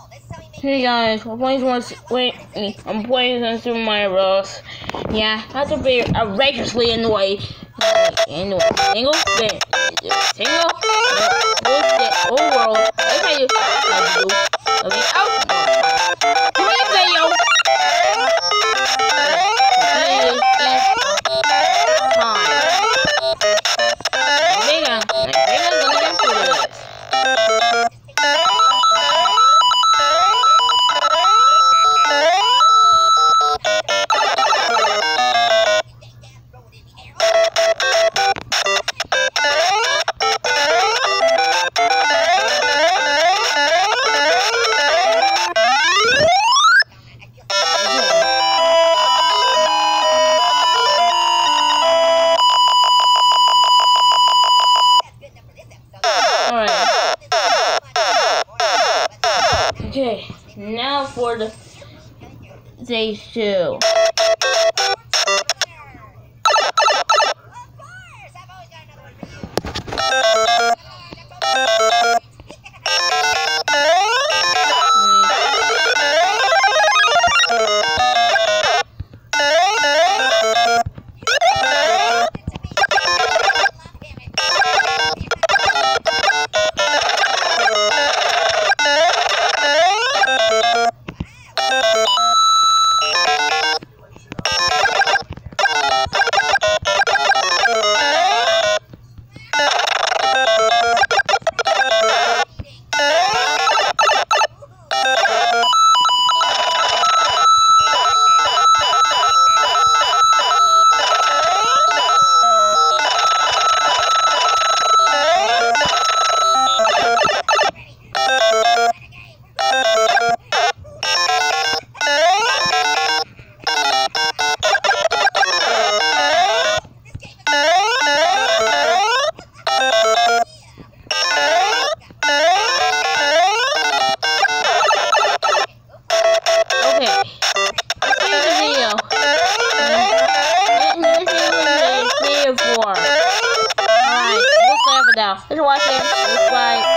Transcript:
Hey guys, I'm playing some Super Mario Bros. Yeah, I have to be outrageously annoyed. Anyway, single, world. That's how you do. Okay, come here, video. Okay, now for the stage 2. Alright, we'll play for now. Thanks for watching. Bye.